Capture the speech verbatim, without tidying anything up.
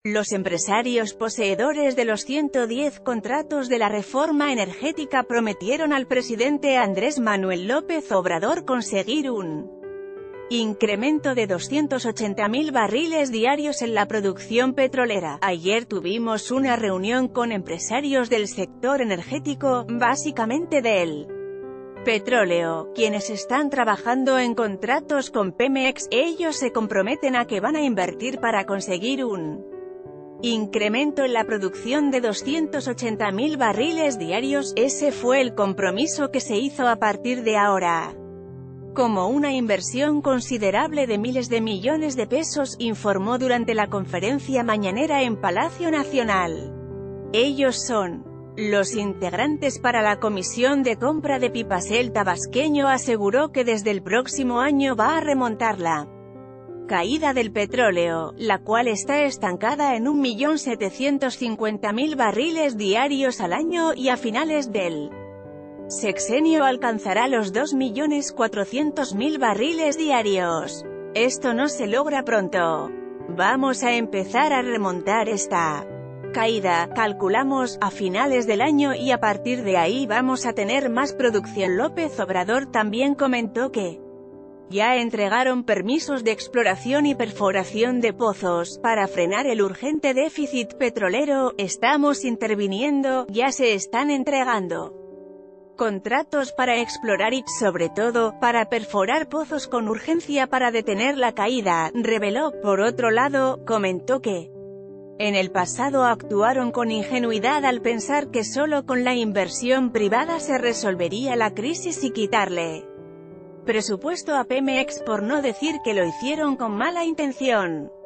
Los empresarios poseedores de los ciento diez contratos de la reforma energética prometieron al presidente Andrés Manuel López Obrador conseguir un incremento de doscientos ochenta mil barriles diarios en la producción petrolera. Ayer tuvimos una reunión con empresarios del sector energético, básicamente del petróleo, quienes están trabajando en contratos con Pemex. Ellos se comprometen a que van a invertir para conseguir un incremento en la producción de doscientos ochenta mil barriles diarios. Ese fue el compromiso que se hizo a partir de ahora, como una inversión considerable de miles de millones de pesos, informó durante la conferencia mañanera en Palacio Nacional. Ellos son los integrantes para la Comisión de Compra de Pipas. El tabasqueño aseguró que desde el próximo año va a remontar la caída del petróleo, la cual está estancada en un millón setecientos cincuenta mil barriles diarios al año, y a finales del sexenio alcanzará los dos millones cuatrocientos mil barriles diarios. Esto no se logra pronto. Vamos a empezar a remontar esta caída, calculamos, a finales del año, y a partir de ahí vamos a tener más producción. López Obrador también comentó que ya entregaron permisos de exploración y perforación de pozos, para frenar el urgente déficit petrolero. Estamos interviniendo, ya se están entregando contratos para explorar y, sobre todo, para perforar pozos con urgencia para detener la caída, reveló. Por otro lado, comentó que en el pasado actuaron con ingenuidad al pensar que solo con la inversión privada se resolvería la crisis y quitarle presupuesto a Pemex, por no decir que lo hicieron con mala intención.